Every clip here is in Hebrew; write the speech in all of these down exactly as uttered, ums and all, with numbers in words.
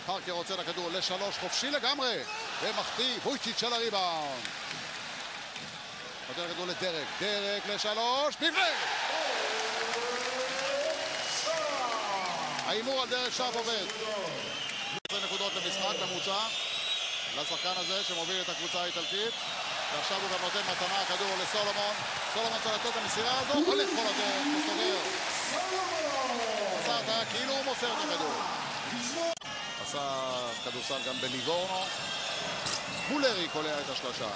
פארקר רוצה לכדור לשלוש, חופשי לגמרי, ומחטיא, וויצ'יץ' על הריבאונד. נותן לכדור לדרק, דרק לשלוש, מבנה! האימור על דרק שרפ עובד. עשר נקודות למשחק ממוצע לשחקן הזה שמוביל את הקבוצה האיטלקית, ועכשיו הוא גם נותן מתנה כדור לסולומון. סולומון צריך לתת את המסירה הזו, הולך כל הדרך, מסתובב. עשה אותה כאילו הוא מוסר את הכדור. עשה כדורסל גם בליבורנו. בולרי קולע את השלושה.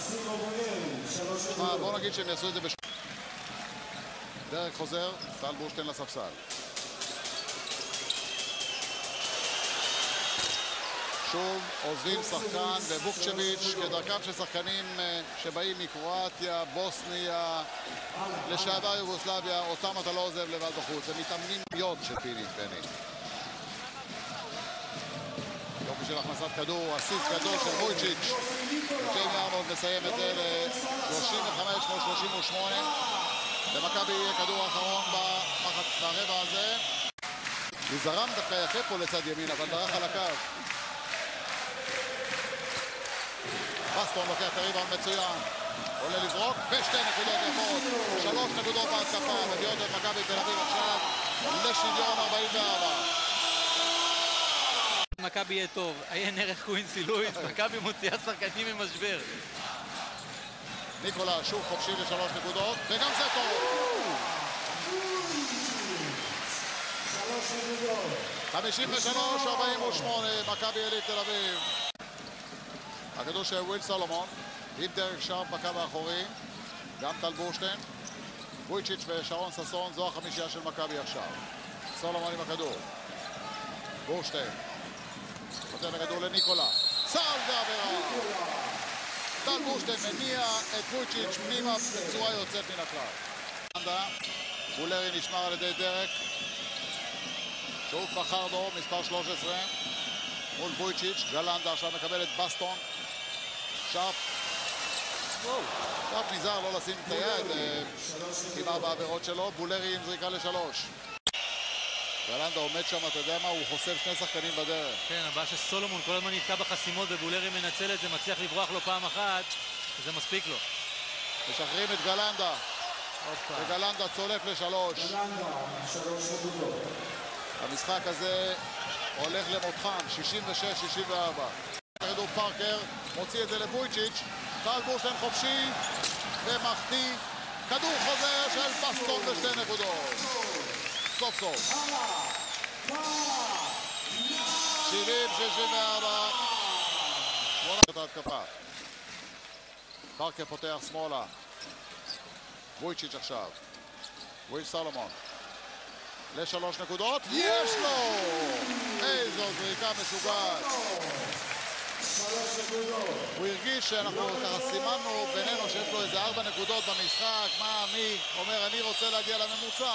בוא נגיד שהם יעשו את זה בש... דרק חוזר, טל בורשטיין לספסל. שוב עוזבים שחקן ובוקצ'ביץ' כדרכם של שחקנים שבאים מקרואטיה, בוסניה, לשעבר יוגוסלביה, אותם אתה לא עוזב לבד בחוץ. הם מתאמנים יוד של פיני בני. יופי של הכנסת כדור, אסיסט גדול של וויצ'יץ'. ג'יימי ארנולד מסיים את זה ל-שלושים וחמש מול שלושים ושמונה. למכבי יהיה כדור אחרון ברבע הזה. הוא זרם דווקא יפה פה לצד ימין, אבל דרך על הקו. בסטון לוקח את הריבאונד מצוין. עולה לזרוק, ושתי נקודות יפות. שלוש נקודות בהתקפה, מביאות את מכבי תל אביב עכשיו לשוויון ארבעים וארבע. מכבי יהיה טוב, עיין ערך קווינסי לואיס, מכבי מוציאה שחקנים ממשבר. ניקולה שוב חופשי לשלוש נקודות, וגם זה טוב. חמישים ושלוש ארבעים ושמונה, מכבי יליד תל אביב. הכדור של וויל סולומון, עם דרק שרפ בקו האחורי, גם טל בורשטיין, וויצ'יץ' ושרון ששון, זו החמישייה של מכבי עכשיו. סולומון עם הכדור, בורשטיין, נותן הכדור לניקולה, סל ועבירה. טל בורשטיין מניע את וויצ'יץ' פנימה בצורה יוצאת מן הכלל. בולרי נשמר על ידי דרק, שוב פחרדו, מספר שלוש עשרה, מול וויצ'יץ', גלנדה עכשיו מקבל את בסטון. שרפ, שרפ נזהר לא לשים את היד כמעט בעבירות שלו. בולרי עם זריקה לשלוש. גלנדה עומד שם, אתה יודע מה, הוא חוסם שני שחקנים בדרך. כן, הבעיה שסולומון כל הזמן נתקע בחסימות ובולרי מנצל את זה, מצליח לברוח לו פעם אחת, וזה מספיק לו. משחררים את גלנדה, וגלנדה צולף לשלוש. המשחק הזה הולך למותחם, שישים ושש שישים וארבע. כדור פארקר, מוציא את זה לבויצ'יץ', טל בורשטיין חופשי ומחטיא, כדור חוזר של בסטון בשתי נקודות. סוף סוף. שבעים שישים וארבע. שמונה את ההתקפה. פארקר פותח שמאלה. וויצ'יץ' עכשיו. וויל סולומון. לשלוש נקודות, יש לו! איזו זריקה משוגעת. הוא הרגיש שאנחנו ככה סימנו בינינו שיש לו איזה ארבע נקודות במשחק. מה, מי אומר אני רוצה להגיע לממוצע?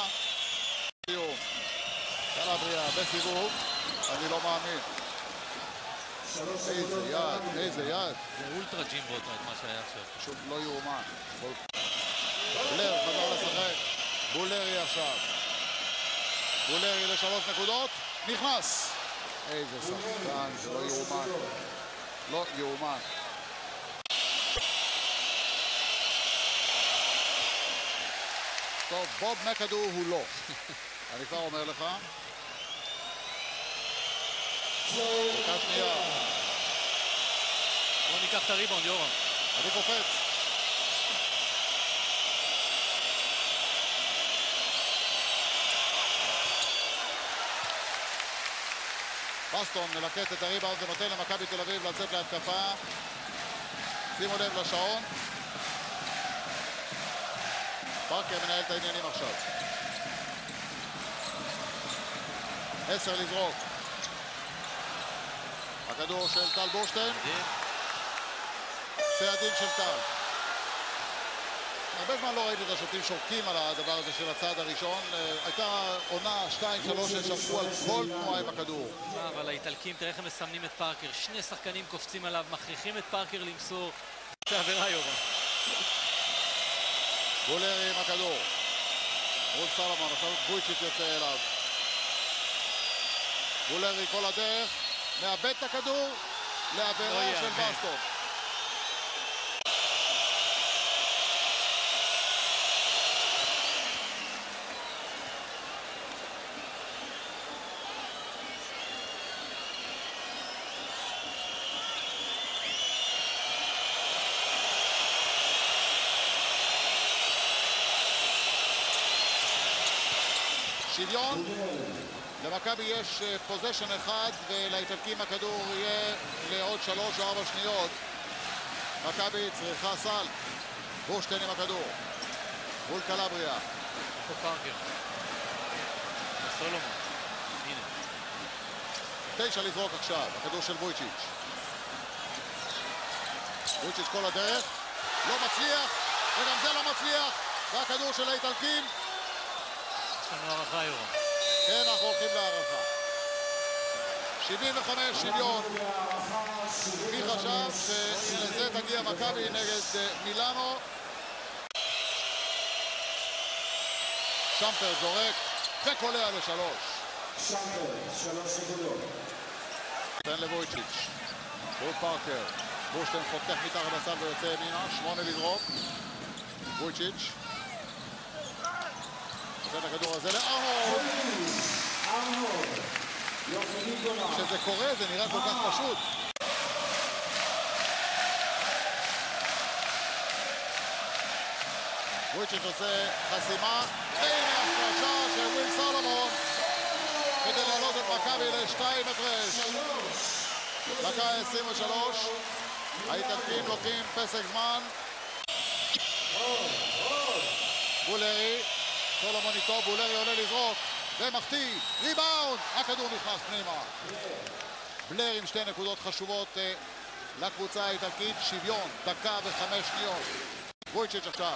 שאלה בריאה, בסיבוב, אני לא מאמין. איזה יד, איזה יד. זה אולטרה ג'ימבוט, מה שהיה עכשיו. פשוט לא יאומן. בולר חזר לשחק. בולרי עכשיו. בולרי לשלוש נקודות, נכנס. איזה שחקן, זה לא יאומן. לא יאומן. טוב, בוב מקדור הוא לא. אני כבר אומר לך. דקה שנייה. בוא ניקח את הריבאונד, יורם. אני קופץ. בסטון מלקט את הריבאונד ונותן למכבי תל אביב לצאת להתקפה. שימו לב לשעון. פארקר מנהל את העניינים עכשיו. עשר לזרוק. הכדור של טל בורשטיין. צעדים של טל. הרבה זמן לא ראיתי את השוטים שורקים על הדבר הזה של הצעד הראשון. הייתה עונה שתיים שלוש ששרקו על כל תנועה עם הכדור. אבל האיטלקים, תראה איך הם מסמנים את פארקר. שני שחקנים קופצים עליו, מכריחים את פארקר למסור. זה עבירה יורם. בולרי עם הכדור. מול סולומון, עכשיו וויצ'יץ' יוצא אליו. בולרי כל הדרך, מאבד את הכדור לעבירה של בסטון. שוויון, למכבי יש פוזיישן אחד ולאיטלקים הכדור יהיה לעוד שלוש או ארבע שניות. מכבי צריכה סל. בורשטיין עם הכדור מול קלבריה. איפה פארקר? סולומון. הנה. תשע לזרוק עכשיו, הכדור של וויצ'יץ'. וויצ'יץ' כל הדרך, לא מצליח, וגם זה לא מצליח, והכדור של האיטלקים. יש לנו הערכה יורם. כן, אנחנו הולכים להערכה. שבעים וחמש שוויון. מי חשב שלזה תגיע מכבי נגד מילאנו? שמפר זורק וקולע לשלוש. שמפר, שלוש נקודות. תן לבויצ'יץ'. בול פארקר. בורשטיין חותך מתחת לסל ויוצא ימינה. שמונה לזרוק. בויצ'יץ'. נותן הכדור הזה לארנולד. ארנולד. יופי גדולה. כשזה קורה זה נראה כל כך פשוט. וויצ'יץ' עושה חסימה, והנה הפרשה של וויל סולומון כדי לעלות את מכבי לשתיים הפרש. דקה עשרים ושלוש, האיטלקים לוקחים פסק זמן. בולרי, סולומון איתו, בולרי עולה לזרוק ומחטיא, ריבאונד, הכדור נכנס פנימה. בלר עם שתי נקודות חשובות לקבוצה האיטלקית, שוויון, דקה וחמש שניות. וויצ'יץ' עכשיו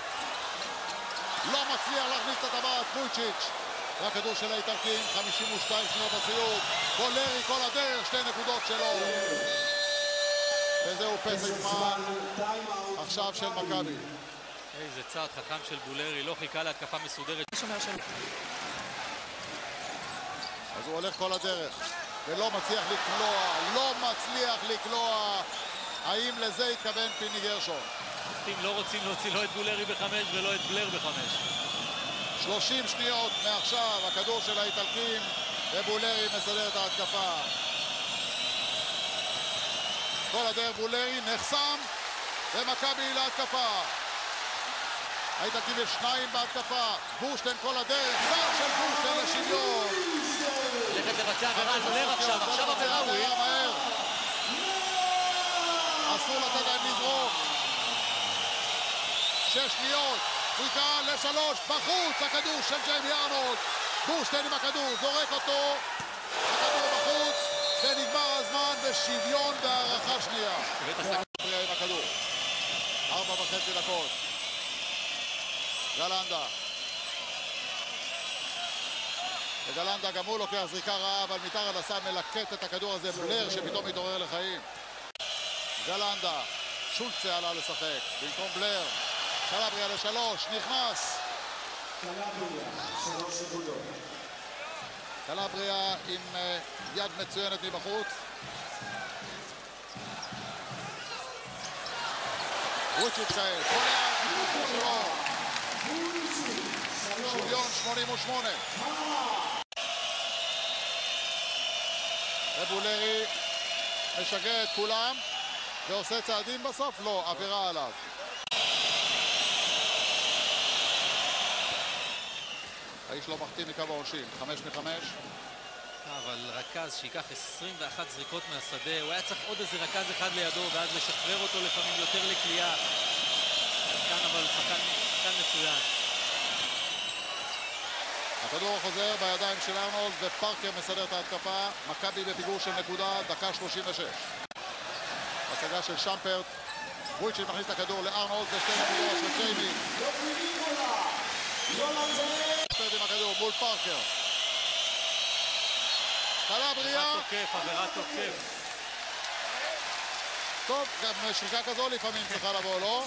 לא מצליח להכניס את הטבעת, וויצ'יץ'. והכדור של האיטלקים, חמישים ושתיים שניות בסיום. בולרי כל הדרך, שתי נקודות שלו. וזהו פסק זמן עכשיו של מכבי. איזה צעד חכם של בולרי, לא חיכה להתקפה מסודרת. אז הוא הולך כל הדרך ולא מצליח לקלוע, לא מצליח לקלוע. האם לזה התכוון פיני גרשון? השופטים לא רוצים להוציא לא את בולרי בחמש ולא את בלר בחמש. שלושים שניות מעכשיו, הכדור של האיטלקים ובולרי מסדר את ההתקפה. כל הדרך בולרי נחסם ומכבי להתקפה. האיטלקים יש שניים בהתקפה, בורשטיין כל הדרך, סל של בורשטיין לשוויון. הולכת לבצע עבירה על בלר עכשיו, עכשיו עבירה וויל. אסור לתת להם לזרוק. שש שניות, חויקה לשלוש, בחוץ, הכדור של ג'יימי ארנולד. בורשטיין עם הכדור, זורק אותו, הכדור בחוץ, ונגמר הזמן בשוויון בהערכה שנייה. עם הכדור, ארבע וחצי דקות. גלנדה. וגלנדה גם הוא לוקח זריקה רעה, אבל מתחת לסל מלקט את הכדור הזה, בלר שפתאום מתעורר לחיים. גלנדה, שולצה עלה לשחק, במקום בלר. קלבריה לשלוש, נכנס. קלבריה, שלוש נקודות. קלבריה עם uh, יד מצוינת מבחוץ. וויצ'יץ' כעת, קולע, שלו. שוויון שמונים ושמונה. ובולרי משגע את כולם ועושה צעדים בסוף? לא, עבירה עליו. האיש לא מחטיא מקו העונשין, חמש מחמש. אבל רכז שיקח עשרים ואחת זריקות מהשדה, הוא היה צריך עוד איזה רכז אחד לידו ואז לשחרר אותו לפעמים יותר לקליעה. כאן אבל שחקן מצוין. הכדור חוזר בידיים של ארנולד ופארקר מסדר את ההתקפה. מכבי בפיגור של נקודה, דקה שלושים ושש. הצגה של שמפרט. וויצ'יץ' מכניס את הכדור לארנולד ושתי נקודות של ג'יימי. שמפרט עם הכדור מול פארקר. קלבריה. עבירת תוקף, עבירת תוקף. טוב, גם שריקה כזו לפעמים צריכה לבוא, לא?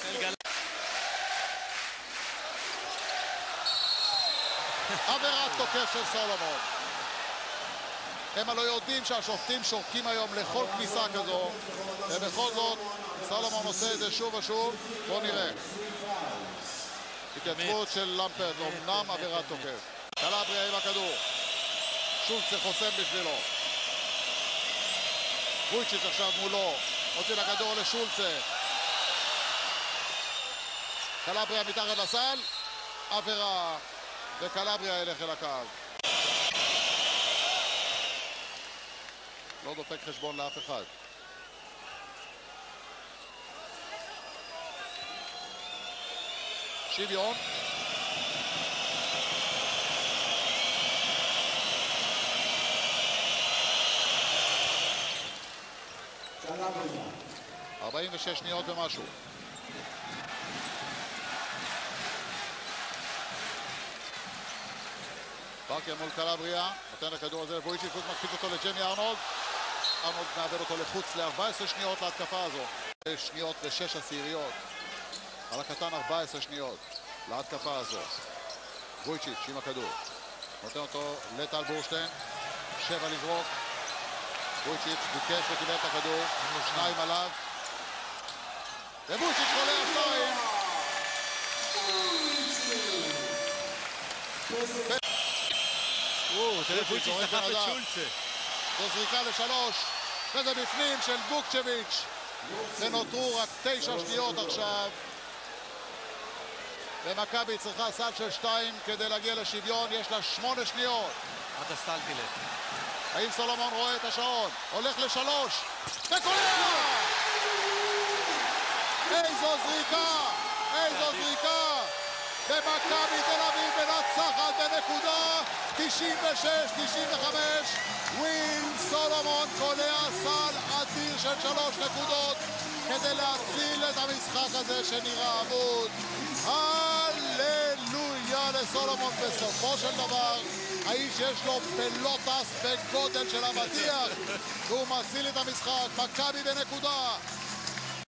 עבירת תוקף של סולומון. הם הלא יודעים שהשופטים שורקים היום לכל כניסה כזו, ובכל זאת סולומון עושה את זה שוב ושוב. בואו נראה. התייצבות של למפרד, אמנם עבירת תוקף. קלבריה עם הכדור. שולצה חוסם בשבילו. וויצ'יץ' עכשיו מולו. מוציא לכדור לשולצה. קלבריה מתחת לסל. עבירה. וקלבריה ילך אל הקהל. לא דופק חשבון לאף אחד. שוויון. ארבעים ושש שניות ומשהו. פארקר מול קלבריה, נותן לכדור הזה לבויצ'יץ', מקפיץ אותו לג'יימי ארנולד. ארנולד מעביר אותו לחוץ ל-ארבע עשרה שניות להתקפה הזו. שניות ושש עשיריות. על הקטן ארבע עשרה שניות להתקפה הזו. וויצ'יץ' עם הכדור. נותן אותו לטל בורשטיין. שבע לזרוק. וויצ'יץ' ביקש וקיבל את הכדור. שניים עליו. וויצ'יץ' חולה השתיים. תראה, וויצ'יץ' דחף את שולצה. זו זריקה לשלוש. וזה בפנים של בוקצ'ביץ'. ונותרו רק תשע שניות עכשיו. ומכבי צריכה סל של שתיים כדי להגיע לשוויון. יש לה שמונה שניות. עד הסל תלך. האם סולומון רואה את השעון? הולך לשלוש. וקולע! איזו זריקה! איזו זריקה! ומכבי תל אביב מנצחת בנקודה תשעים ושש תשעים וחמש. וויל סולומון קולע סל אדיר של שלוש נקודות כדי להציל את המשחק הזה שנראה אבוד. הללויה לסולומון. בסופו של דבר האיש יש לו פלוטס בגודל של המדיח והוא מציל את המשחק. מכבי בנקודה